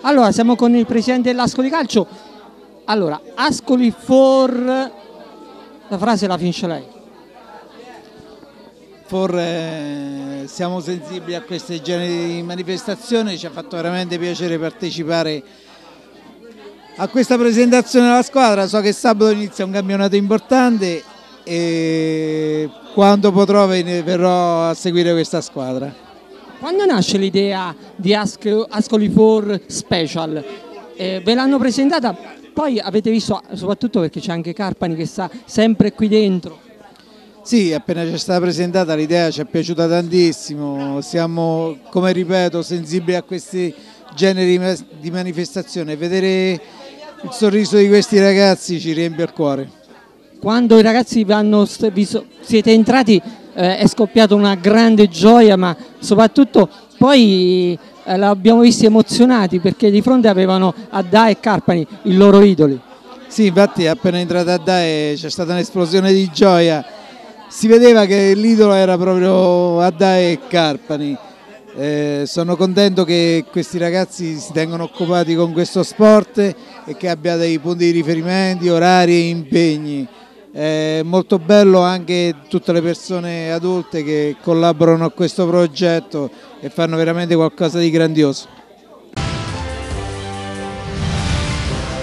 Allora, siamo con il presidente dell'Ascoli Calcio. Allora, Ascoli for... La frase la finisce lei. Siamo sensibili a questi generi di manifestazioni, ci ha fatto veramente piacere partecipare a questa presentazione della squadra. So che sabato inizia un campionato importante e quando potrò verrò a seguire questa squadra. Quando nasce l'idea di Ascoli for Special? Ve l'hanno presentata, poi avete visto, soprattutto perché c'è anche Carpani che sta sempre qui dentro. Sì, appena ci è stata presentata l'idea ci è piaciuta tantissimo, siamo, come ripeto, sensibili a questi generi di manifestazione. Vedere il sorriso di questi ragazzi ci riempie il cuore. Quando i ragazzi siete entrati è scoppiata una grande gioia, ma soprattutto poi l'abbiamo visti emozionati perché di fronte avevano Addae e Carpani, i loro idoli. Sì, infatti appena entrata Addae c'è stata un'esplosione di gioia. Si vedeva che l'idolo era proprio Addae e Carpani. Sono contento che questi ragazzi si tengano occupati con questo sport e che abbia dei punti di riferimento, orari e impegni. È molto bello anche tutte le persone adulte che collaborano a questo progetto e fanno veramente qualcosa di grandioso.